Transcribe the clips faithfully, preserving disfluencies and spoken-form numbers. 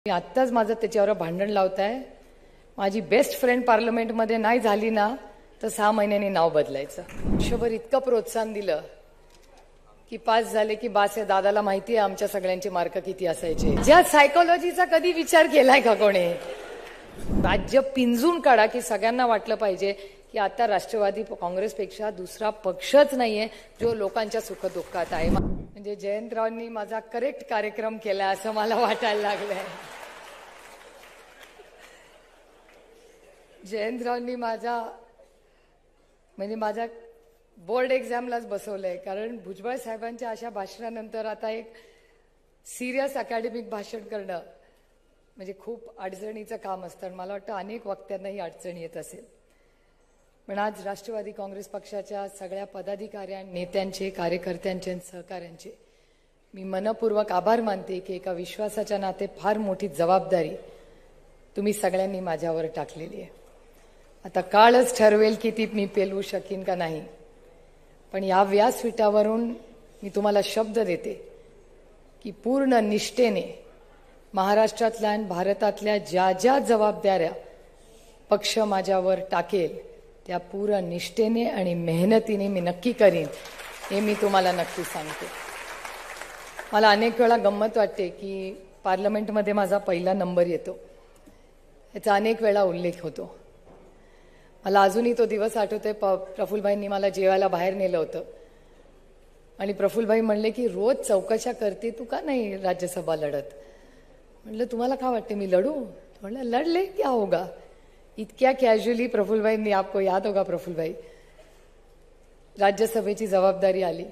मी आत्ताच माझं त्याच्यावर भांडण लावताय। माझी बेस्ट फ्रेंड पार्लमेंटमध्ये नाही झाली ना तर सहा महिन्यांनी नाव बदलायचं। वर्षभर इतकं प्रोत्साहन दिलं की पास झाले की बास आहे, दादाला माहिती आहे आमच्या सगळ्यांचे मार्क किती असायचे। ज्या सायकोलॉजीचा कधी विचार केलाय का कोणी? राज्य पिंजून काढा की सगळ्यांना वाटलं पाहिजे की आता राष्ट्रवादी काँग्रेसपेक्षा दुसरा पक्षच नाहीये जो लोकांच्या सुखदुःखात आहे। म्हणजे जयंतरावांनी माझा करेक्ट कार्यक्रम केला असं मला वाटायला लागलंय। जयंतरावांनी माझा म्हणजे माझा बोर्ड एक्झामलाच बसवलंय, कारण भुजबळ साहेबांच्या अशा भाषणानंतर आता एक सिरियस अकॅडमिक भाषण करणं म्हणजे खूप अडचणीचं काम असतं। मला वाटतं अनेक वक्त्यांना ही अडचण येत असेल, पण आज राष्ट्रवादी काँग्रेस पक्षाच्या सगळ्या पदाधिकाऱ्या, नेत्यांचे, कार्यकर्त्यांचे, सहकाऱ्यांचे मी मनपूर्वक आभार मानते की एका विश्वासाच्या नाते फार मोठी जबाबदारी तुम्ही सगळ्यांनी माझ्यावर टाकलेली आहे। आता काळच ठरवेल की ती मी पेलवू शकीन का नाही, पण या व्यासपीठावरून मी तुम्हाला शब्द देते की पूर्ण निष्ठेने महाराष्ट्रातल्या आणि भारतातल्या ज्या ज्या जबाबदाऱ्या पक्ष माझ्यावर टाकेल त्या पूर्ण निष्ठेने आणि मेहनतीने मी नक्की करीन, हे मी तुम्हाला नक्की सांगते। मला अनेक वेळा गंमत वाटते की पार्लमेंटमध्ये माझा पहिला नंबर येतो, याचा अनेक वेळा उल्लेख होतो। मला अजूनही तो दिवस आठवतोय, प्रफुल्लभाईंनी मला जेवायला बाहेर नेलं होतं आणि प्रफुल्लभाई म्हणले की रोज चौकशा करते तू का नाही राज्यसभा लढत? म्हणलं तुम्हाला का वाटते मी लढू? म्हणलं लढले क्या होगा। इतक्या कॅज्युअली प्रफुल्लभाईंनी, आपको याद होगा प्रफुल्लभाई, राज्यसभेची जबाबदारी आली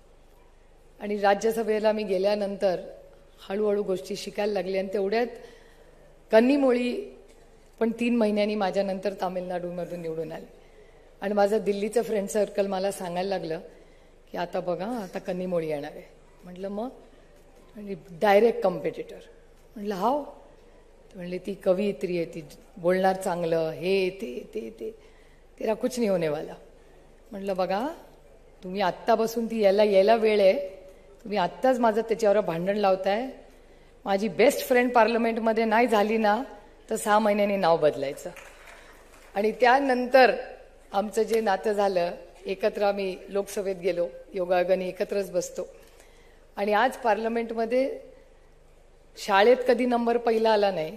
आणि राज्यसभेला मी गेल्यानंतर हळूहळू गोष्टी शिकायला लागल्या आणि तेवढ्यात कन्नीमोळी पण तीन महिन्यांनी माझ्यानंतर तामिळनाडूमधून निवडून आले आणि माझं दिल्लीचं फ्रेंड सर्कल मला सांगायला लागलं की आता बघा आता कन्नीमोळी येणार आहे। म्हटलं मग? म्हणजे डायरेक्ट कॉम्पिटिटर। म्हटलं हाव? म्हणले ती कवयित्री आहे, ती बोलणार चांगलं, हे ते ते ते तेरा कुछ नाही होने वाला। म्हटलं बघा तुम्ही आत्ता बसून ती यायला यायला वेळ आहे, तुम्ही आत्ताच माझं त्याच्यावर भांडण लावताय। माझी बेस्ट फ्रेंड पार्लमेंटमध्ये नाही झाली ना तर सहा महिन्यांनी नाव बदलायचं। आणि त्यानंतर आमचं जे नातं झालं, एकत्र आम्ही लोकसभेत गेलो, योगायोगाने एकत्रच बसतो आणि आज पार्लमेंटमध्ये शाळेत कधी नंबर पहिला आला नाही,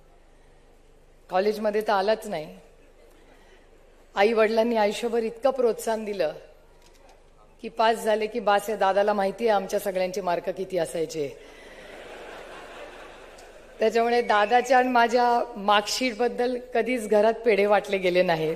कॉलेजमध्ये तर आलाच नाही। आई वडिलांनी आयुष्यभर इतकं प्रोत्साहन दिलं की पास झाले की बास आहे, दादाला माहिती आहे आमच्या सगळ्यांचे मार्क किती असायचे। त्याच्यामुळे दादाच्या आणि माझ्या मार्कशीट बद्दल कधीच घरात पेढे वाटले गेले नाहीत।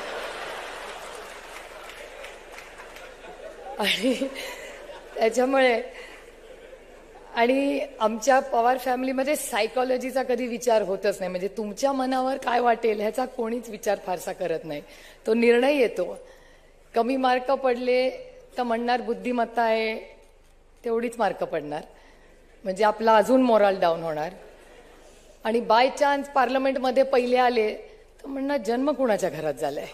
आणि त्याच्यामुळे आणि आमच्या पवार फॅमिलीमध्ये सायकोलॉजीचा कधी विचार होतच नाही, म्हणजे तुमच्या मनावर काय वाटेल ह्याचा कोणीच विचार फारसा करत नाही, तो निर्णय येतो। कमी मार्क पडले तर म्हणणार बुद्धिमत्ता आहे, तेवढीच मार्क पडणार, म्हणजे आपला अजून मोराल डाऊन होणार। आणि बाय चान्स पार्लमेंटमध्ये पहिले आले तर म्हणणार जन्म कुणाच्या घरात झालाय।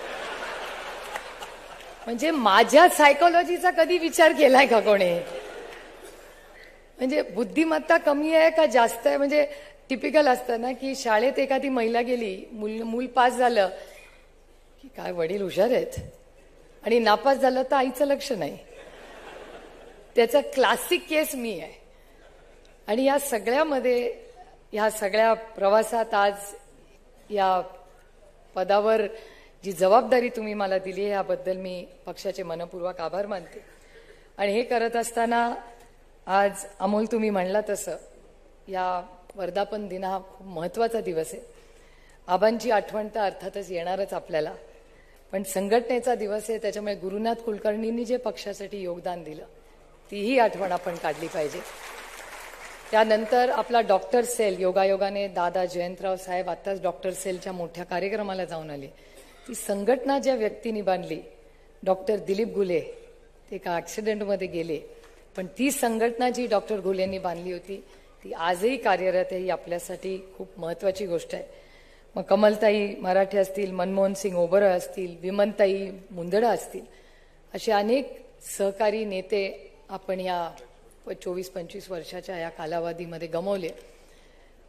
म्हणजे माझ्या सायकोलॉजीचा कधी विचार केलाय का कोणी? म्हणजे बुद्धिमत्ता कमी आहे का जास्त आहे? म्हणजे टिपिकल असतं ना की शाळेत एखादी महिला गेली, मूल मूल पास झालं की काय वडील हुशार आहेत, आणि नापास झालं तर आईचं लक्ष नाही। त्याचा क्लासिक केस मी आहे। आणि या सगळ्यामध्ये, या सगळ्या प्रवासात आज या पदावर जी जबाबदारी तुम्ही मला दिली याबद्दल मी पक्षाचे मनपूर्वक आभार मानते। आणि हे करत असताना आज अमोल तुम्ही म्हणला तसं या वर्धापन दिन हा खूप महत्त्वाचा दिवस आहे। आबांची आठवण तर अर्थातच येणारच आपल्याला, पण संघटनेचा दिवस आहे, त्याच्यामुळे गुरुनाथ कुलकर्णींनी जे पक्षासाठी योगदान दिलं तीही आठवण आपण काढली पाहिजे। त्यानंतर आपला डॉक्टर सेल, योगायोगाने दादा जयंतराव साहेब आत्ताच डॉक्टर सेलच्या मोठ्या कार्यक्रमाला जाऊन आले। ती संघटना ज्या व्यक्तींनी बांधली, डॉक्टर दिलीप घुले, ते एका ॲक्सिडेंटमध्ये गेले, पण ती संघटना जी डॉक्टर घुलेंनी बांधली होती ती आजही कार्यरत आहे, ही आपल्यासाठी खूप महत्त्वाची गोष्ट आहे। मग कमलताई मराठे असतील, मनमोहन सिंग ओबरॉय असतील, विमनताई मुंदडा असतील, असे अनेक सहकारी नेते आपण या चोवीस पंचवीस वर्षाच्या या कालावधीमध्ये गमावले।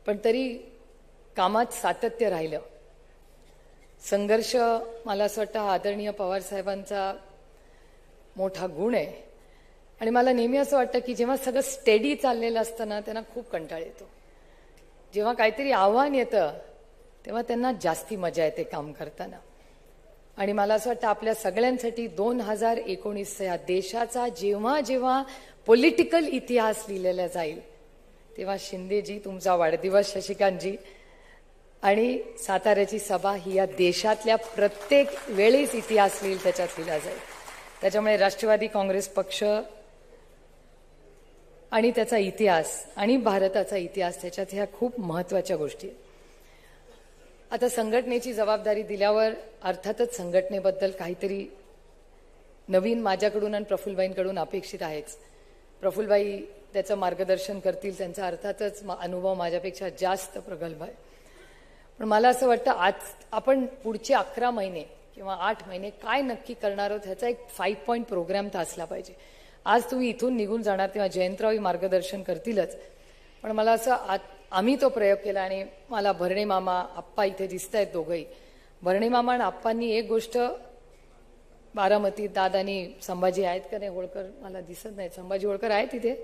पण तरी कामात सातत्य राहिलं. संघर्ष मला असं वाटतं आदरणीय पवार साहेबांचा मोठा गुण आहे. आणि मला नेहमी असं वाटतं की जेव्हा सगळं स्टेडी चाललेलं असतं ना त्यांना खूप कंटाळ येतो. जेव्हा काहीतरी आव्हान येतं तेव्हा त्यांना जास्ती मजा येते काम करताना. आणि मला असं वाटतं आपल्या सगळ्यांसाठी दोन हजार एकोणीसचा या देशाचा जेव्हा जेव्हा पॉलिटिकल इतिहास लिहिलेला जाईल तेव्हा शिंदेजी, तुमचा वाढदिवस शशिकांतजी, आणि साताऱ्याची सभा ही या देशातल्या प्रत्येक वेळेस इतिहास लिहिल त्याच्यात लिहिला जाईल. त्याच्यामुळे राष्ट्रवादी काँग्रेस पक्ष आणि त्याचा इतिहास आणि भारताचा इतिहास त्याच्यात ह्या खूप महत्त्वाच्या गोष्टी आहेत. आता संघटनेची जबाबदारी दिल्यावर अर्थातच संघटनेबद्दल काहीतरी नवीन माझ्याकडून आणि प्रफुल्लबाईंकडून अपेक्षित आहेच. प्रफुल्लबाई त्याचं मार्गदर्शन करतील, त्यांचा अर्थातच अनुभव माझ्यापेक्षा जास्त प्रगल्भ आहे. पण मला असं वाटतं आज आपण पुढचे अकरा महिने किंवा आठ महिने काय नक्की करणार आहोत ह्याचा एक फाईव्ह पॉईंट प्रोग्राम तर असला पाहिजे. आज तुम्ही इथून निघून जाणार तेव्हा जयंतरावही मार्गदर्शन करतीलच, पण मला असं आम्ही तो प्रयोग केला. आणि मला भरणे मामा, आप्पा इथे दिसत आहेत दोघंही. भरणे मामा आणि आप्पांनी एक गोष्ट बारामती, दादानी संभाजी आहेत का नाही होळकर मला दिसत नाही, संभाजी होळकर आहेत तिथे,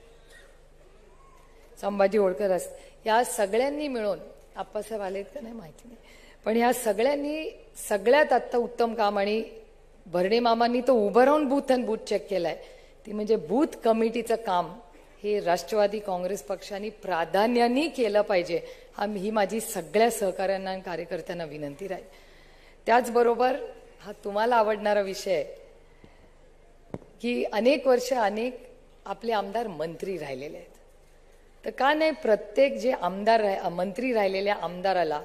संभाजी होळकर असत, या सगळ्यांनी मिळून, आप्पासाहेब आलेत का नाही माहिती नाही, पण ह्या सगळ्यांनी सगळ्यात आत्ता उत्तम काम, आणि भरणे मामांनी तो उभं राहून बूथ आणि बूथ चेक केलाय, ती म्हणजे बूथ कमिटीचं काम हे राष्ट्रवादी काँग्रेस पक्षाने प्राधान्याने केलं पाहिजे. हा ही माझी सगळ्या सहकाऱ्यांना आणि कार्यकर्त्यांना विनंती राहील. त्याचबरोबर हा तुम्हाला आवडणारा विषय आहे की अनेक वर्ष अनेक आपले आमदार मंत्री राहिलेले आहेत. तर का नाही प्रत्येक जे आमदार मंत्री राहिलेल्या आमदाराला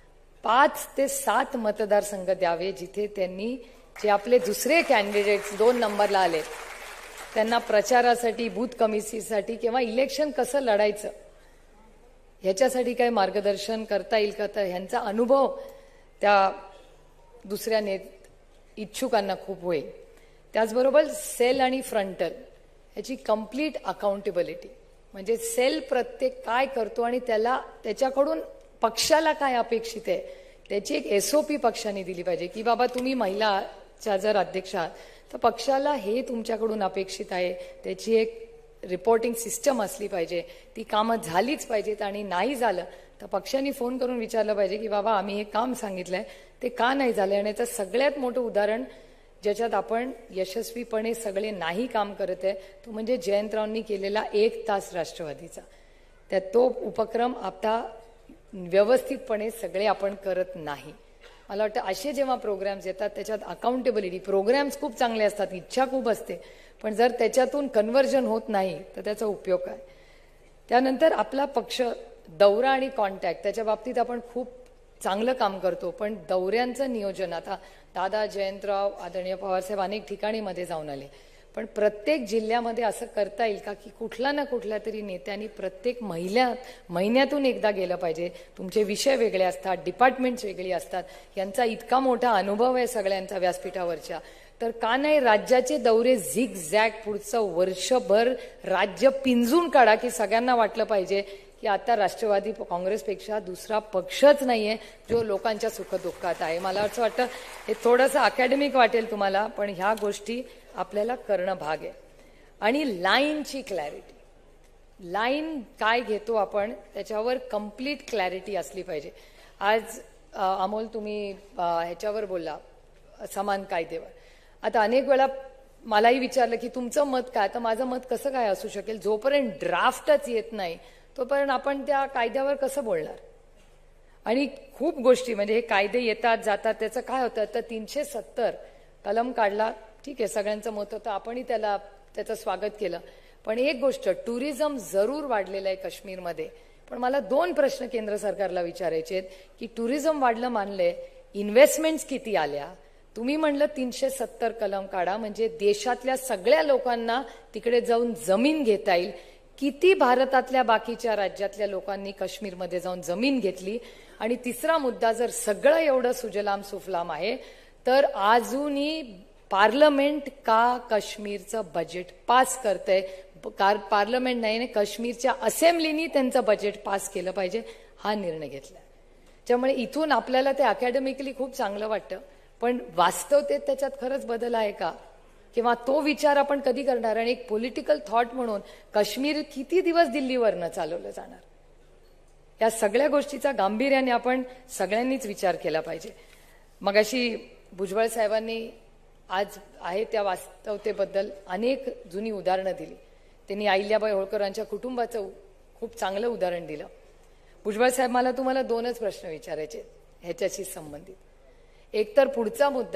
पाच ते सात मतदारसंघ द्यावे जिथे त्यांनी जे आपले दुसरे कॅन्डिडेट्स दोन नंबरला आले त्यांना प्रचारासाठी, बूथ कमिटीसाठी किंवा इलेक्शन कसं लढायचं ह्याच्यासाठी काही मार्गदर्शन करता येईल का, तर ह्यांचा अनुभव त्या दुसऱ्या नेत इच्छुकांना खूप होईल. त्याचबरोबर सेल आणि फ्रंटल ह्याची कंप्लीट अकाउंटेबिलिटी, म्हणजे सेल प्रत्येक काय करतो आणि त्याला त्याच्याकडून पक्षाला काय अपेक्षित आहे त्याची एक एसओपी पक्षाने दिली पाहिजे की बाबा तुम्ही महिलाच्या जर अध्यक्ष आहात तर पक्षाला हे तुमच्याकडून अपेक्षित आहे, त्याची एक रिपोर्टिंग सिस्टम असली पाहिजे, ती कामं झालीच पाहिजेत. आणि नाही झालं तर पक्षाने फोन करून विचारलं पाहिजे की बाबा आम्ही हे काम सांगितलंय ते का नाही झालं. आणि याचं सगळ्यात मोठं उदाहरण ज्याच्यात आपण यशस्वीपणे सगळे नाही काम करत आहे तो म्हणजे जयंतरावांनी केलेला एक तास राष्ट्रवादीचा. त्यात तो उपक्रम आता व्यवस्थितपणे सगळे आपण करत नाही. मला वाटतं असे जेव्हा प्रोग्राम्स येतात त्याच्यात अकाउंटेबिलिटी, प्रोग्राम्स खूप चांगले असतात, इच्छा खूप असते, पण जर त्याच्यातून कन्व्हर्जन होत नाही तर त्याचा उपयोग काय. त्यानंतर आपला पक्ष दौरा आणि कॉन्टॅक्ट त्याच्या बाबतीत आपण खूप चांगलं काम करतो, पण दौऱ्यांचं नियोजन आता दादा, जयंतराव, आदरणीय पवारसाहेब अनेक ठिकाणी मध्ये जाऊन आले, पण प्रत्येक जिल्ह्यामध्ये असं करता येईल का की कुठला ना कुठल्या तरी नेत्यांनी प्रत्येक महिन्या महिन्यातून एकदा गेलं पाहिजे. तुमचे विषय वेगळे असतात, डिपार्टमेंट्स वेगळी असतात, यांचा इतका मोठा अनुभव आहे सगळ्यांचा व्यासपीठावरच्या, तर का नाही राज्याचे दौरे झिग झॅग पुढचं वर्षभर राज्य पिंजून काढा की सगळ्यांना वाटलं पाहिजे की आता राष्ट्रवादी काँग्रेसपेक्षा दुसरा पक्षच नाहीये जो लोकांच्या सुखदुःखात आहे. मला असं वाटतं हे थोडंसं अकॅडमिक वाटेल तुम्हाला, पण ह्या गोष्टी आपल्याला करणं भाग आहे. आणि लाईनची क्लॅरिटी, लाईन काय घेतो आपण त्याच्यावर कंप्लीट क्लॅरिटी असली पाहिजे. आज अमोल तुम्ही ह्याच्यावर बोलला समान कायदेवर, आता अनेक वेळा मलाही विचारलं की तुमचं मत काय, तर माझं मत कसं काय असू शकेल, जोपर्यंत ड्राफ्टच येत नाही तोपर्यंत आपण त्या कायद्यावर कसं बोलणार. आणि खूप गोष्टी म्हणजे हे कायदे येतात जातात त्याचं काय होतं, तर तीनशे सत्तर कलम काढला, ठीक आहे सगळ्यांचं मत होतं, आपणही त्याला त्याचं स्वागत केलं, पण एक गोष्ट टुरिझम जरूर वाढलेलं आहे काश्मीरमध्ये, पण मला दोन प्रश्न केंद्र सरकारला विचारायचे आहेत की टुरिझम वाढलं मानले, इन्व्हेस्टमेंट्स किती आल्या, तुम्ही म्हणलं तीनशे सत्तर कलम काढा म्हणजे देशातल्या सगळ्या लोकांना तिकडे जाऊन जमीन घेता येईल, किती भारतातल्या बाकीच्या राज्यातल्या लोकांनी काश्मीरमध्ये जाऊन जमीन घेतली. आणि तिसरा मुद्दा, जर सगळं एवढं सुजलाम सुफलाम आहे तर अजूनही पार्लमेंट का काश्मीरचं बजेट पास करतंय, पार्लमेंट नाही, काश्मीरच्या असेंब्लीनी त्यांचं बजेट पास केलं पाहिजे, हा निर्णय घेतला. त्यामुळे इथून आपल्याला ते अकॅडमिकली खूप चांगलं वाटतं, पण वास्तवतेत त्याच्यात खरंच बदल आहे का, किंवा तो विचार आपण कधी करणार. आणि एक पॉलिटिकल थॉट म्हणून काश्मीर किती दिवस दिल्लीवरनं चालवलं जाणार, या सगळ्या गोष्टीचा गांभीर्याने आपण सगळ्यांनीच विचार केला पाहिजे. मगाशी भुजबळ साहेबांनी आज आहे त्या वास्तवतेबद्दल अनेक जुनी उदाहरणं दिली. त्यांनी अहिल्याबाई होळकरांच्या कुटुंबाचं खूप चांगलं उदाहरण दिलं. भुजबळ साहेब, मला तुम्हाला दोनच प्रश्न विचारायचे ह्याच्याशी संबंधित. एक तर पुढचा मुद्दा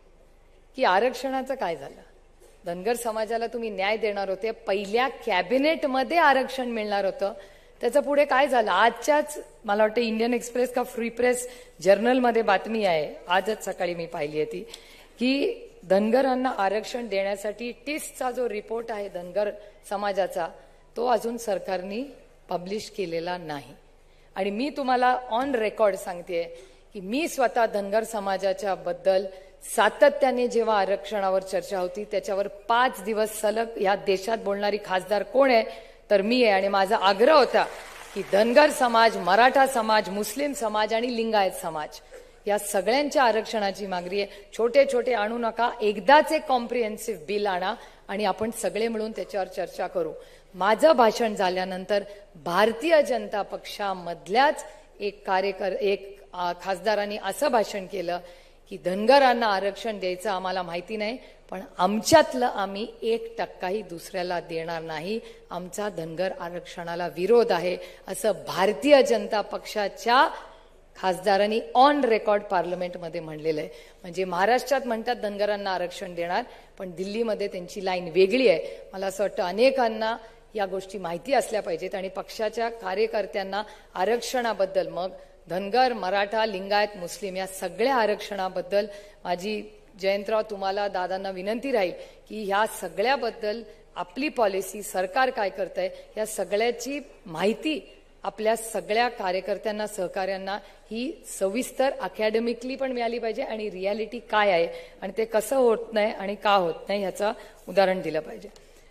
की आरक्षणाचं काय झालं. धनगर समाजाला तुम्ही न्याय देणार होते, पहिल्या कॅबिनेटमध्ये आरक्षण मिळणार होतं, त्याचं पुढे काय झालं. आजच्याच मला वाटतं इंडियन एक्सप्रेस का फ्री प्रेस जर्नलमध्ये बातमी आहे, आजच सकाळी मी पाहिली आहे ती, की धनगरांना आरक्षण देण्यासाठी टिस्टचा जो रिपोर्ट आहे धनगर समाजाचा, तो अजून सरकारने पब्लिश केलेला नाही. आणि मी तुम्हाला ऑन रेकॉर्ड सांगते की मी स्वतः धनगर समाजाच्या बद्दल सातत्याने जेव्हा आरक्षणावर चर्चा होती त्याच्यावर पाच दिवस सलग या देशात बोलणारी खासदार कोण आहे तर मी आहे. आणि माझा आग्रह होता की धनगर समाज, मराठा समाज, मुस्लिम समाज आणि लिंगायत समाज या सगळ्यांच्या आरक्षणाची मागणी आहे. छोटे छोटे आणू नका, एकदाच एक कॉम्प्रिहेन्सिव्ह बिल आणा आणि आपण सगळे मिळून त्याच्यावर चर्चा करू. माझं भाषण झाल्यानंतर भारतीय जनता पक्षामधल्याच एक कार्यकर एक खासदारांनी असं भाषण केलं की धनगरांना आरक्षण द्यायचं आम्हाला माहिती नाही, पण आमच्यातलं आम्ही एक टक्काही दुसऱ्याला देणार नाही, आमचा धनगर आरक्षणाला विरोध आहे, असं भारतीय जनता पक्षाच्या खासदारांनी ऑन रेकॉर्ड पार्लमेंटमध्ये म्हणलेलं आहे. म्हणजे महाराष्ट्रात म्हणतात धनगरांना आरक्षण देणार, पण दिल्लीमध्ये त्यांची लाईन वेगळी आहे. मला असं वाटतं अनेकांना या गोष्टी माहिती असल्या पाहिजेत आणि पक्षाच्या कार्यकर्त्यांना आरक्षणाबद्दल, मग धनगर, मराठा, लिंगायत, मुस्लिम या सगळ्या आरक्षणाबद्दल माझी जयंतराव तुम्हाला दादांना विनंती राहील की ह्या सगळ्याबद्दल आपली पॉलिसी, सरकार काय करतंय या सगळ्याची माहिती आपल्या सगळ्या कार्यकर्त्यांना, सहकार्यांना ही सविस्तर अकॅडमिकली पण मिळाली पाहिजे आणि रियालिटी काय आहे आणि ते कसं होत नाही आणि का होत नाही ह्याचं उदाहरण दिलं पाहिजे.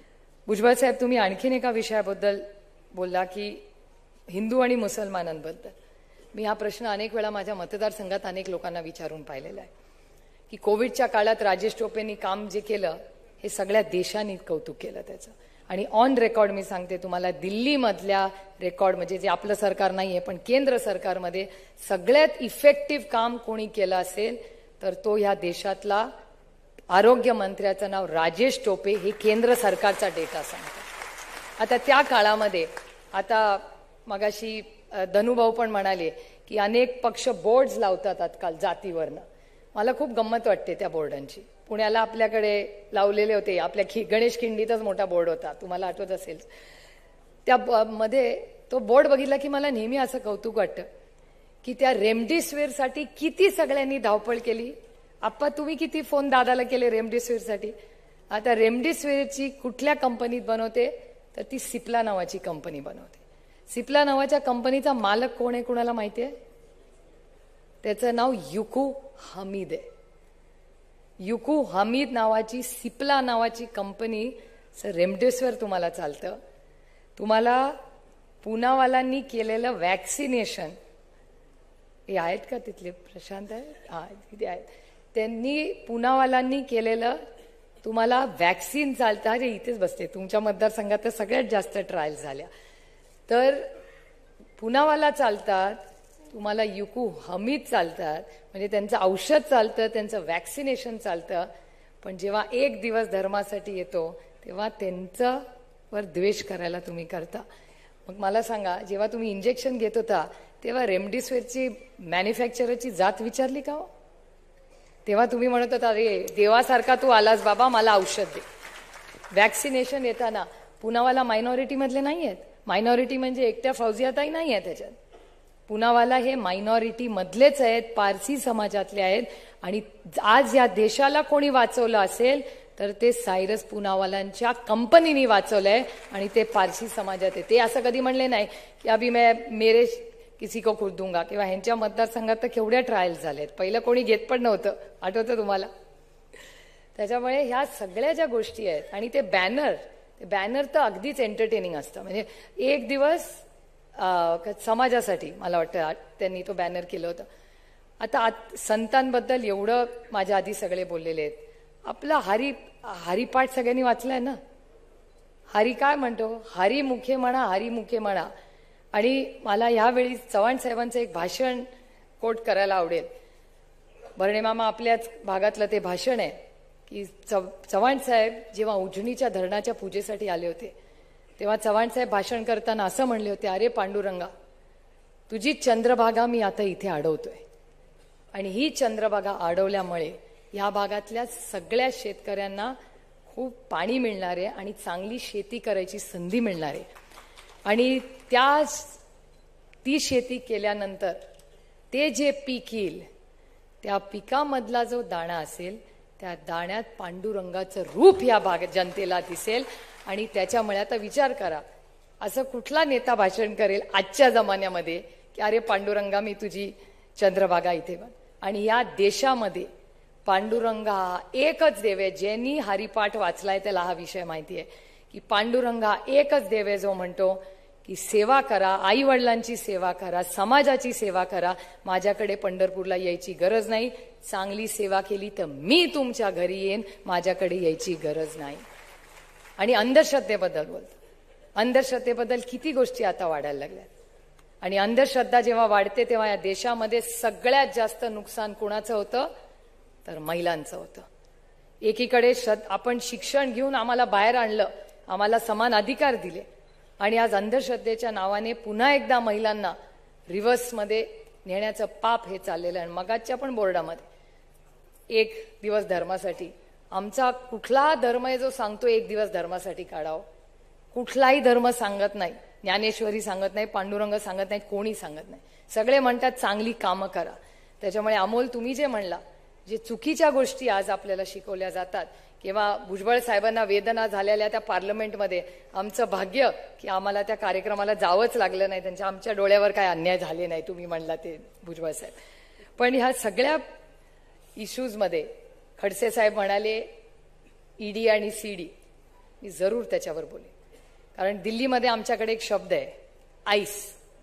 भुजबळ साहेब, तुम्ही आणखीन एका विषयाबद्दल बोलला की हिंदू आणि मुसलमानांबद्दल. मी हा प्रश्न अनेक वेळा माझ्या मतदारसंघात अनेक लोकांना विचारून पाहिलेला आहे की कोविडच्या काळात राजेश टोपेंनी काम जे केलं हे सगळ्या देशांनी कौतुक केलं त्याचं. आणि ऑन रेकॉर्ड मी सांगते तुम्हाला, दिल्लीमधल्या रेकॉर्ड म्हणजे जे आपलं सरकार नाही आहे पण केंद्र सरकारमध्ये सगळ्यात इफेक्टिव्ह काम कोणी केलं असेल तर तो ह्या देशातला आरोग्य मंत्र्याचं नाव राजेश टोपे, हे केंद्र सरकारचा डेटा सांगतो. आता त्या काळामध्ये, आता मगाशी धनुभाऊ पण म्हणाले की अनेक पक्ष बोर्ड्स लावतात आजकाल जातीवरनं. मला खूप गंमत वाटते त्या बोर्डांची. पुण्याला आपल्याकडे लावलेले होते, आपल्या खि गणेश खिंडीतच मोठा बोर्ड होता, तुम्हाला आठवत असेल. त्या मध्ये तो बोर्ड बघितला की मला नेहमी असं कौतुक वाटतं की त्या रेमडेसिवीरसाठी किती सगळ्यांनी धावपळ केली. आप्पा, तुम्ही किती फोन दादाला केले रेमडेसिवीरसाठी. आता रेमडेसिवीरची कुठल्या कंपनीत बनवते तर ती सिप्ला नावाची कंपनी बनवते. सिप्ला नावाच्या कंपनीचा मालक कोण आहे कुणाला माहिती आहे? त्याचं नाव युकू हमीद आहे. युकू हमीद नावाची सिप्ला नावाची कंपनी रेमडेसिवीर तुम्हाला चालतं. तुम्हाला पुनावालांनी केलेलं वॅक्सिनेशन, हे आहेत का तिथले? प्रशांत आहे, हा तिथे आहेत. त्यांनी पुनावालांनी केलेलं तुम्हाला वॅक्सिन चालतं. अरे इथेच बसते, तुमच्या मतदारसंघात तर सगळ्यात जास्त ट्रायल्स झाल्या. तर पुनावाला चालतात, तुम्हाला युकू हमीद चालतात, म्हणजे त्यांचं औषध चालतं, त्यांचं वॅक्सिनेशन चालतं. पण जेव्हा एक दिवस धर्मासाठी येतो तेव्हा त्यांचं वर द्वेष करायला तुम्ही करता. मग मला सांगा, जेव्हा तुम्ही इंजेक्शन घेत होता तेव्हा रेमडेसिवीरची मॅन्युफॅक्चररची जात विचारली का हो? तेव्हा तुम्ही म्हणत होता अरे देवासारखा तू आलास बाबा, मला औषध दे. वॅक्सिनेशन येताना पुनावाला मायनॉरिटी मधले नाही आहेत. मायनॉरिटी म्हणजे एकट्या फौजियाताई नाही आहे त्याच्यात. पुनावाला हे मायनॉरिटी मधलेच आहेत, पारसी समाजातले आहेत. आणि आज या देशाला कोणी वाचवलं असेल तर ते सायरस पुनावालांच्या कंपनीने वाचवलंय आणि ते पारसी समाजात आहे. ते असं कधी म्हणले नाही की अभि मैं मेरे किसी को खुद दूंगा, किंवा ह्यांच्या मतदारसंघात तर केवढ्या ट्रायल्स झालेत, पहिलं कोणी घेत पण नव्हतं, आठवतं तुम्हाला. त्याच्यामुळे ह्या सगळ्या ज्या गोष्टी आहेत आणि ते बॅनर ते बॅनर तर अगदीच एंटरटेनिंग असतं. म्हणजे एक दिवस समाजासाठी मला वाटतं त्यांनी तो बॅनर केलं होतं. आता संतांबद्दल एवढं माझ्या आधी सगळे बोललेले आहेत. आपला हरी हरिपाठ सगळ्यांनी वाचलाय ना. हरी काय म्हणतो? हरी मुखे म्हणा, हरी मुखे म्हणा. आणि मला ह्यावेळी चव्हाण साहेबांचं एक भाषण कोट करायला आवडेल. भरणे मामा आपल्याच भागातलं ते भाषण आहे की चव चव्हाण साहेब जेव्हा उजनीच्या धरणाच्या पूजेसाठी आले होते तेव्हा चव्हाण साहेब भाषण करताना असं म्हणले होते, अरे पांडुरंगा, तुझी चंद्रभागा मी आता इथे अडवतोय. आणि ही चंद्रभागा अडवल्यामुळे या भागातल्या सगळ्या शेतकऱ्यांना खूप पाणी मिळणार आहे आणि चांगली शेती करायची संधी मिळणार आहे. आणि त्या ती शेती केल्यानंतर ते जे पीक येईल त्या पिकामधला जो दाणा असेल त्या दाण्यात पांडुरंगाचं रूप या भाग जनतेला दिसेल. आणि त्याच्यामुळे आता विचार करा, असं कुठला नेता भाषण करेल आजच्या जमान्यामध्ये की अरे पांडुरंगा मी तुझी चंद्रभागा इथे बन. आणि या देशामध्ये पांडुरंगा हा एकच देव आहे. ज्यांनी हरिपाठ वाचलाय त्याला हा विषय माहिती आहे की पांडुरंगा एकच देव आहे जो म्हणतो की सेवा करा, आई वडिलांची सेवा करा, समाजाची सेवा करा. माझ्याकडे पंढरपूरला यायची गरज नाही. चांगली सेवा केली तर मी तुमच्या घरी येईन, माझ्याकडे यायची गरज नाही. आणि अंधश्रद्धेबद्दल बोलतो. अंधश्रद्धेबद्दल किती गोष्टी आता वाढायला लागल्या. आणि अंधश्रद्धा जेव्हा वाढते तेव्हा या देशामध्ये सगळ्यात जास्त नुकसान कोणाचं होतं तर महिलांचं होतं. एकीकडे आपण शिक्षण घेऊन आम्हाला बाहेर आणलं, आम्हाला समान अधिकार दिले आणि आज अंधश्रद्धेच्या नावाने पुन्हा एकदा महिलांना रिव्हर्समध्ये नेण्याचं पाप हे चाललेलं आहे. मगाच्या पण बोर्डामध्ये एक दिवस धर्मासाठी, आमचा कुठला धर्म आहे जो सांगतो एक दिवस धर्मासाठी काढावं? कुठलाही धर्म सांगत नाही. ज्ञानेश्वरी सांगत नाही, पांडुरंग सांगत नाही, कोणी सांगत नाही. सगळे म्हणतात चांगली कामं करा. त्याच्यामुळे अमोल तुम्ही जे म्हणला, जे चुकीच्या गोष्टी आज आपल्याला शिकवल्या जातात किंवा भुजबळ साहेबांना वेदना झालेल्या त्या पार्लमेंटमध्ये, आमचं भाग्य की आम्हाला त्या कार्यक्रमाला जावंच लागलं नाही. त्यांच्या आमच्या डोळ्यावर काय अन्याय झाले नाही, तुम्ही म्हणला ते भुजबळ साहेब. पण ह्या सगळ्या इश्यूजमध्ये खडसे साहेब म्हणाले ईडी आणि सीडी, मी जरूर त्याच्यावर बोले. कारण दिल्लीमध्ये आमच्याकडे एक शब्द आहे आईस.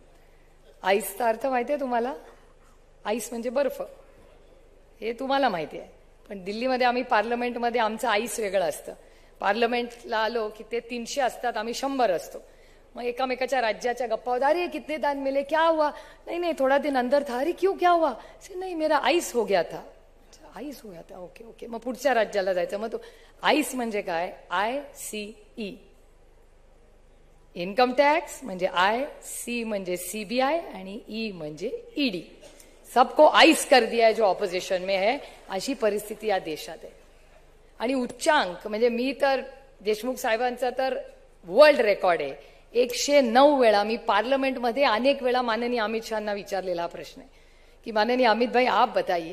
आईसचा अर्थ माहिती आहे तुम्हाला? आईस म्हणजे बर्फ, हे तुम्हाला माहिती आहे. पण दिल्लीमध्ये आम्ही पार्लमेंटमध्ये आमचं आईस वेगळं असतं. पार्लमेंटला आलो की ते तीनशे असतात, आम्ही शंभर असतो. मग एकामेकाच्या राज्याच्या गप्पा होता, अरे कितने दान मिले, क्या हुआ? नहीं नहीं थोड़ा दिन अंदर था. अरे क्यों, क्या हुआ? नहीं मेरा आईस हो गया था. आईस हो गया था, ओके ओके. मग पुढच्या राज्याला जायचं. मग तो आईस म्हणजे काय? I C E. Income tax म्हणजे आय, सी म्हणजे सीबीआय आणि ई म्हणजे ईडी. सबको आईस कर दिया है जो ऑपोजिशन में है, अशी परिस्थिती या देशात आहे. आणि उच्चांक म्हणजे मी तर देशमुख साहेबांचा तर वर्ल्ड रेकॉर्ड आहे. एकशे नऊ वेळा मी पार्लमेंटमध्ये अनेक वेळा माननीय अमित शहाना विचारलेला हा प्रश्न आहे की माननीय अमित भाई आप बताइए.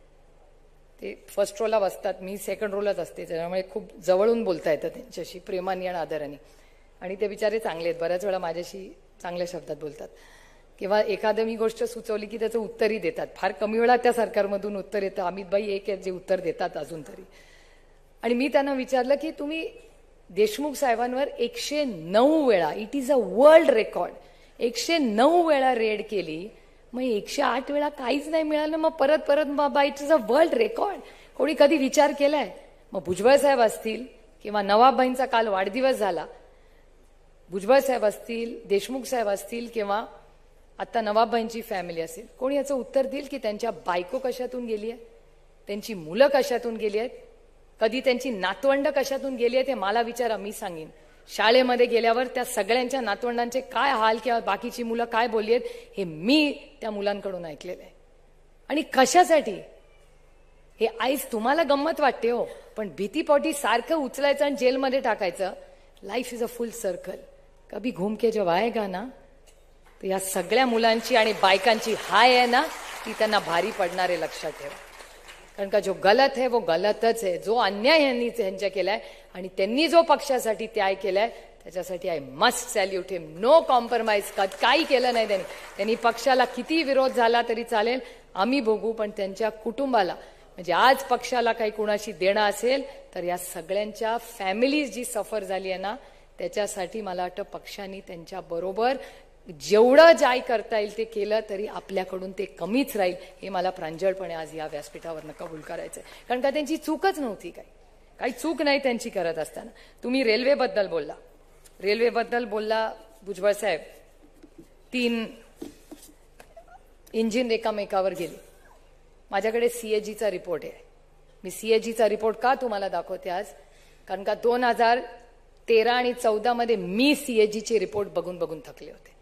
ते फर्स्ट रोला बसतात, मी सेकंड रोलाच असते, त्याच्यामुळे खूप जवळून बोलता येतं त्यांच्याशी प्रेमाने आणि आदराने. आणि ते बिचारे चांगले आहेत, बऱ्याच वेळा माझ्याशी चांगल्या शब्दात बोलतात. किंवा एखादं मी गोष्ट सुचवली की त्याचं उत्तरही देतात. फार कमी वेळा त्या सरकारमधून उत्तर येतं. अमितभाई एक आहे जे उत्तर देतात अजून तरी. आणि मी त्यांना विचारलं की तुम्ही देशमुख साहेबांवर एकशे नऊ वेळा, it is a world record, एकशे नऊ वेळा रेड केली, मग एकशे आठ वेळा काहीच नाही मिळालं, मग परत परत बाबा it is a world record. कोणी कधी विचार केलाय? मग भुजबळ साहेब असतील किंवा नवाबभाईंचा काल वाढदिवस झाला, भुजबळ साहेब असतील, देशमुख साहेब असतील किंवा आता नवाबभाईंची फॅमिली असेल, कोणी याचं उत्तर देईल की त्यांच्या बायको कशातून गेली आहे, त्यांची मुलं कशातून गेली आहेत, कधी त्यांची नातवंड कशातून गेली आहेत? हे मला विचारा, मी सांगेन. शाळेमध्ये गेल्यावर त्या सगळ्यांच्या नातवंडांचे काय हाल किंवा बाकीची मुलं काय बोलली आहेत हे मी त्या मुलांकडून ऐकलेलं आहे. आणि कशासाठी? हे आईस तुम्हाला गंमत वाटते हो, पण भीतीपोटी सारखं उचलायचं आणि जेलमध्ये टाकायचं. Life is a full circle, कभी घूम के जब आएगा ना, तर या सगळ्या मुलांची आणि बायकांची हाय आहे ना ती त्यांना भारी पडणारे, लक्षात ठेवा. कारण का जो गलत है वो गलतच आहे. जो अन्याय यांनी त्यांच्या केलाय आणि त्यांनी जो पक्षासाठी त्याग केलाय त्याच्यासाठी I must salute him. No compromise. काही केलं नाही त्यांनी. त्यांनी पक्षाला किती विरोध झाला तरी चालेल, आम्ही बघू, पण त्यांच्या कुटुंबाला, म्हणजे आज पक्षाला काही कुणाशी देणं असेल तर या सगळ्यांच्या फॅमिलीज जी सफर झाली आहे ना त्याच्यासाठी मला वाटतं पक्षांनी त्यांच्याबरोबर जेवढं जाय करता येईल ते केलं तरी आपल्याकडून ते कमीच राहील, हे मला प्रांजळपणे आज या व्यासपीठावरनं कबूल करायचं आहे. कारण का त्यांची चूकच नव्हती, काही काही चूक नाही त्यांची करत असताना. तुम्ही रेल्वेबद्दल बोलला, रेल्वेबद्दल बोलला भुजबळ साहेब. तीन इंजिन एकामेकावर गेली. माझ्याकडे सीएजीचा रिपोर्ट आहे. मी सीएजीचा रिपोर्ट का तुम्हाला दाखवते आज, कारण का दोन हजार तेरा आणि चौदा मध्ये मी सीएजीचे रिपोर्ट बघून बघून थकले होते.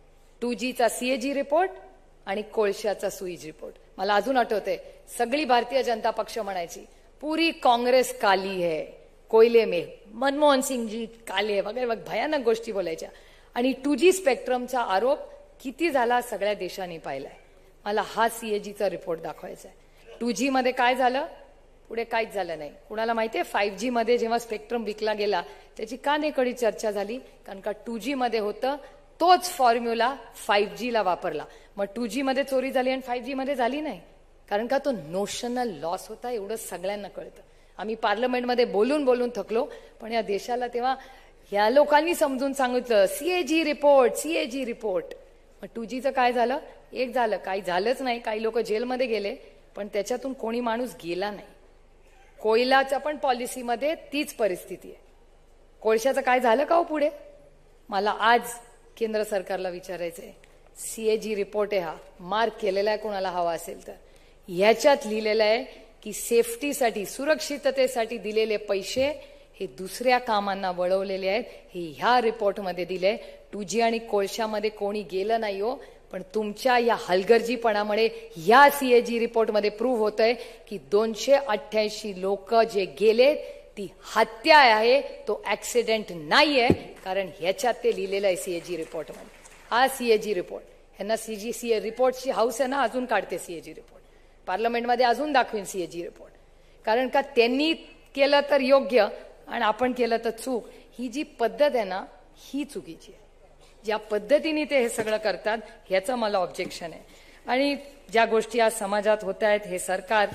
टू जीचा सीएजी रिपोर्ट आणि कोळशाचा सुईज रिपोर्ट. मला अजून आठवते, सगळी भारतीय जनता पक्ष म्हणायची पुरी काँग्रेस काली है, कोयले में मनमोहन सिंग जी काले वगैरे भयानक गोष्टी बोलायच्या. आणि टू जी स्पेक्ट्रमचा आरोप किती झाला सगळ्या देशांनी पाहिलाय. मला हा सीएजीचा रिपोर्ट दाखवायचा आहे. टू जी मध्ये काय झालं, पुढे काहीच झालं नाही. कुणाला माहितीये फाईव्ह जी मध्ये जेव्हा स्पेक्ट्रम विकला गेला त्याची का नाही कधी चर्चा झाली, कारण का टू जी मध्ये होतं तोच फॉर्म्युला फाईव्ह जी ला वापरला. मग टू जी मध्ये चोरी झाली आणि फाईव्ह जी मध्ये झाली नाही, कारण का तो नोशनल लॉस होता. एवढं सगळ्यांना कळतं. आम्ही पार्लमेंटमध्ये बोलून बोलून थकलो, पण या देशाला तेव्हा या लोकांनी समजून सांगितलं सीएजी रिपोर्ट, सीएजी रिपोर्ट. मग टू जीचं काय झालं, एक झालं, काही झालंच नाही. काही लोक जेलमध्ये गेले, पण त्याच्यातून कोणी माणूस गेला नाही. कोयलाच्या पण पॉलिसीमध्ये तीच परिस्थिती आहे. कोळशाचं काय झालं का हो पुढे. मला आज केंद्र सरकारला विचारायचं आहे, सीएजी रिपोर्ट आहे हा, मार्क केलेला आहे कोणाला हवा असेल तर. ह्याच्यात लिहिलेलं आहे की सेफ्टीसाठी, सुरक्षिततेसाठी दिलेले पैसे हे दुसऱ्या कामांना वळवलेले आहेत. हे ह्या रिपोर्टमध्ये दिले. टू जी आणि कोळशामध्ये कोणी गेलं नाही हो, पण तुमच्या या हलगर्जीपणामुळे या सीएजी रिपोर्टमध्ये प्रूव्ह होतंय की दोनशे अठ्ठ्याऐंशी लोक जे गेले ती हत्या आहे, तो ऍक्सिडेंट नाहीये. कारण ह्याच्यात ते लिहिलेलं आहे सीएजी रिपोर्टमध्ये. हा सीएजी रिपोर्ट, ह्यांना सीजी सी रिपोर्टची हाऊस आहे ना, अजून काढते सीएजी रिपोर्ट. पार्लमेंटमध्ये अजून दाखवीन सीएजी रिपोर्ट. कारण का त्यांनी केलं तर योग्य आणि आपण केलं तर चूक. ही जी पद्धत आहे ना, ही चुकीची आहे. ज्या पद्धतीने ते हे सगळं करतात ह्याचं मला ऑब्जेक्शन आहे. आणि ज्या गोष्टी आज समाजात होत आहेत, हे सरकार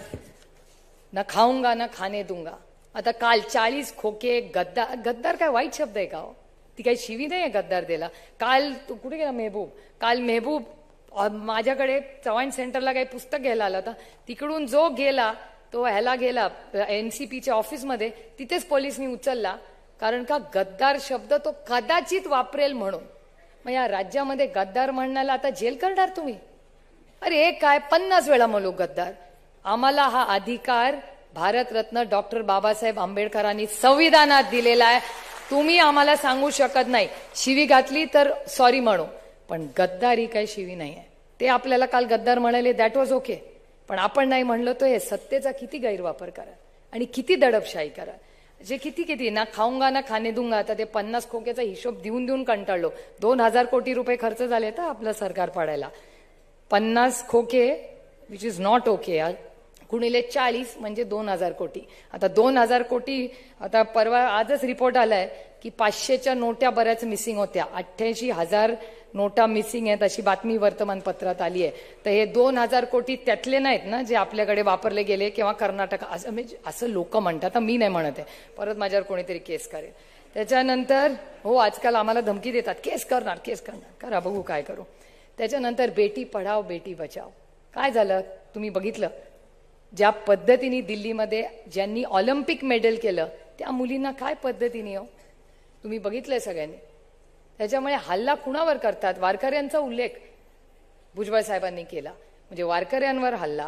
न खाऊंगा न खाणे दूंगा. आता काल चाळीस खोके गद्दार, गद्दार काय वाईट शब्द आहे का हो, ती काही शिवी नाही आहे गद्दार दिला. काल तू कुठे गेला मेहबूब, काल मेहबूब माझ्याकडे चव्हाण सेंटरला काही पुस्तक घ्यायला आला होता. तिकडून जो गेला तो ह्याला गेला एनसीपीच्या ऑफिसमध्ये, तिथेच पोलिसनी उचलला. कारण का गद्दार शब्द तो कदाचित वापरेल म्हणून. मग या राज्यामध्ये गद्दार म्हणण्याला आता जेल करणार तुम्ही. अरे एक काय पन्नास वेळा म्हणलो गद्दार. आम्हाला हा अधिकार भारतरत्न डॉक्टर बाबासाहेब आंबेडकरांनी संविधानात दिलेला आहे. तुम्ही आम्हाला सांगू शकत नाही. शिवी घातली तर सॉरी म्हणू, पण गद्दारी काही शिवी नाही आहे. ते आपल्याला काल गद्दार म्हणाले, दॅट वॉज ओके. पण आपण नाही म्हणलो तर हे सत्तेचा किती गैरवापर करा आणि किती दडपशाही करा. जे किती किती ना खाऊंगा ना खाणे दूंगा. आता ते पन्नास खोक्याचा हिशोब देऊन देऊन कंटाळलो. दोन हजार कोटी रुपये खर्च झाले तर आपलं सरकार पाडायला. पन्नास खोके विच इज नॉट ओके. गुणिले चाळीस म्हणजे दोन हजार कोटी. आता दोन हजार कोटी, आता परवा आजच रिपोर्ट आलाय की पाचशेच्या नोट्या बऱ्याच मिसिंग होत्या. अठ्ठ्याऐंशी हजार नोटा मिसिंग आहेत अशी बातमी वर्तमानपत्रात आली आहे. तर हे दोन हजार कोटी त्यातले नाहीत ना जे आपल्याकडे वापरले गेले किंवा कर्नाटक असं, म्हणजे असं लोक म्हणतात. मी नाही म्हणत आहे, परत माझ्यावर कोणीतरी केस करेल. त्याच्यानंतर हो आजकाल आम्हाला धमकी देतात, केस करणार केस करणार. करा, बघू काय करू. त्याच्यानंतर बेटी पढाओ बेटी बचाओ. काय झालं तुम्ही बघितलं. ज्या पद्धतीने दिल्लीमध्ये ज्यांनी ऑलिम्पिक मेडल केलं त्या मुलींना काय पद्धतीने हो तुम्ही बघितलंय सगळ्यांनी. त्याच्यामुळे हल्ला कुणावर करतात. वारकऱ्यांचा उल्लेख भुजबळ साहेबांनी केला, म्हणजे वारकऱ्यांवर हल्ला,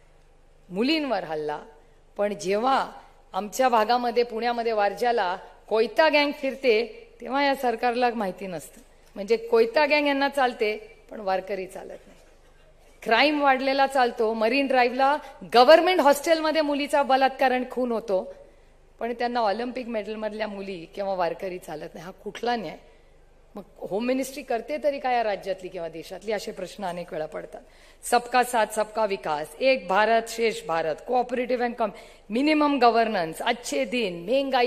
मुलींवर हल्ला. पण जेव्हा आमच्या भागामध्ये पुण्यामध्ये वारज्याला कोयता गँग फिरते तेव्हा या सरकारला माहिती नसतं. म्हणजे कोयता गँग यांना चालते पण वारकरी चालत नाही. क्राईम वाढलेला चालतो. मरीन ड्राईव्हला गव्हर्नमेंट हॉस्टेलमध्ये मुलीचा बलात्कार आणि खून होतो, पण त्यांना ऑलिम्पिक मेडलमधल्या मुली किंवा वारकरी चालत नाही. हा कुठला न्याय. मग होम मिनिस्ट्री करते तरी काय या राज्यातली किंवा देशातली, असे प्रश्न अनेक वेळा पडतात. सबका साथ सबका विकास, एक भारत श्रेष्ठ Bharat, cooperative and come, minimum governance, अच्छे दिन, महंगाई,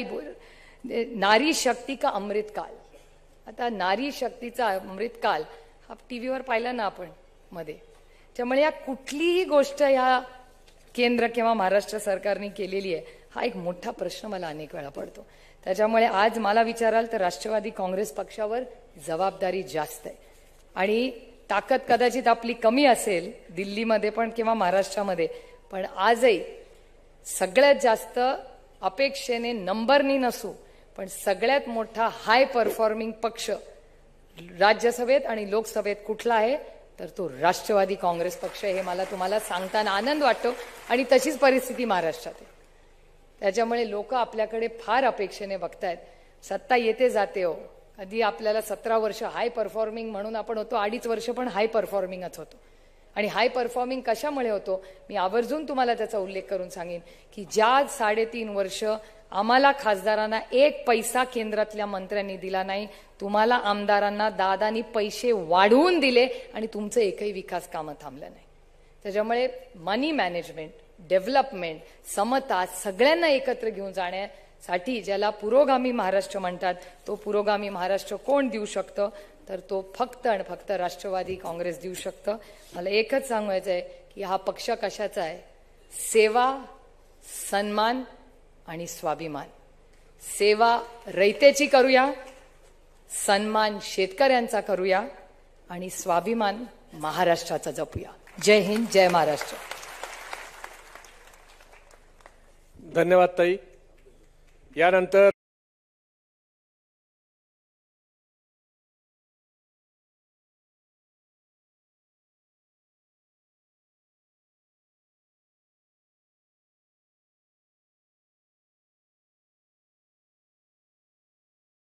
नारी शक्ती का अमृतकाल. आता नारी शक्तीचा अमृतकाल हा टीव्हीवर पाहिला ना आपण मध्ये. त्यामुळे या कुठलीही गोष्ट या केंद्र किंवा महाराष्ट्र सरकारने केलेली आहे हा एक मोठा प्रश्न मला अनेक वेळा पडतो. त्याच्यामुळे आज मला विचाराल तर राष्ट्रवादी काँग्रेस पक्षावर जबाबदारी जास्त आहे आणि ताकद कदाचित आपली कमी असेल दिल्लीमध्ये पण किंवा महाराष्ट्रामध्ये, पण आजही सगळ्यात जास्त अपेक्षेने नंबरनी नसू पण सगळ्यात मोठा हाय परफॉर्मिंग पक्ष राज्यसभेत आणि लोकसभेत कुठला आहे तर तो राष्ट्रवादी काँग्रेस पक्ष. हे मला तुम्हाला सांगताना आनंद वाटतो आणि तशीच परिस्थिती महाराष्ट्रात आहे. त्याच्यामुळे लोक आपल्याकडे फार अपेक्षेने बघतायत. सत्ता येते जाते हो, कधी आपल्याला सतरा वर्ष हाय परफॉर्मिंग म्हणून आपण होतो, अडीच वर्ष पण हाय परफॉर्मिंगच होतो. आणि हाय परफॉर्मिंग कशामुळे होतो मी आवर्जून तुम्हाला त्याचा उल्लेख करून सांगेन की ज्या साडेतीन वर्ष आम्हाला खासदारांना एक पैसा केंद्रातल्या मंत्र्यांनी दिला नाही, तुम्हाला आमदारांना दादानी पैसे वाढवून दिले आणि तुमचं एकही विकास कामं थांबलं नाही. त्याच्यामुळे मनी मॅनेजमेंट, डेव्हलपमेंट, समता सगळ्यांना एकत्र घेऊन जाण्यासाठी ज्याला पुरोगामी महाराष्ट्र म्हणतात, तो पुरोगामी महाराष्ट्र कोण देऊ शकतं तर तो फक्त आणि फक्त राष्ट्रवादी काँग्रेस देऊ शकतं. मला एकच सांगायचं आहे की हा पक्ष कशाचा आहे, सेवा, सन्मान आणि स्वाभिमान. सेवा रयतेची करूया, सन्मान शेतकऱ्यांचा करूया आणि स्वाभिमान महाराष्ट्राचा जपूया. जय हिंद, जय महाराष्ट्र. धन्यवाद ताई. यानंतर